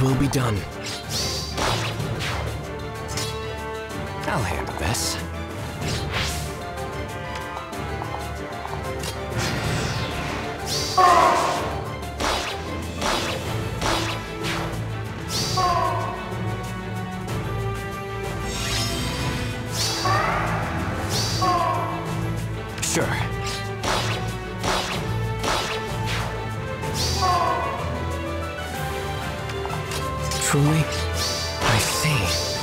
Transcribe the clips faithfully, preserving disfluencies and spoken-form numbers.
will be done. I'll handle this. Sure. Truly? I see.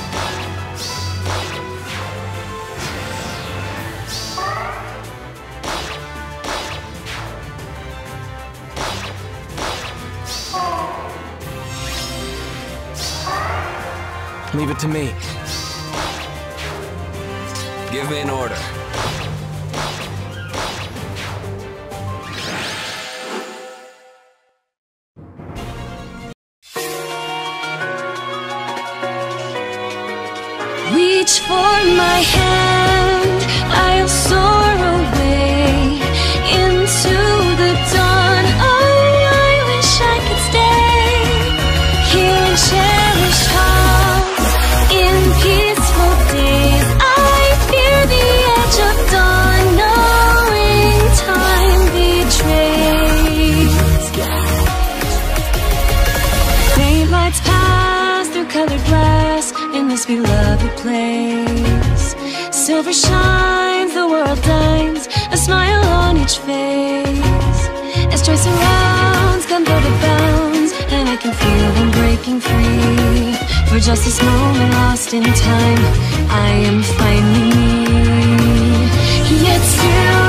Leave it to me. Give me an order. Reach for my hand, I'll soar away into the dawn. Oh, I wish I could stay here and cherish hearts in peaceful days. I fear the edge of dawn, knowing time betrays. Faint lights pass through colored glass in this beloved place. Silver shines, the world dines, a smile on each face. As joy surrounds, come though the bounds, and I can feel them breaking free. For just this moment lost in time, I am finally me. Yet still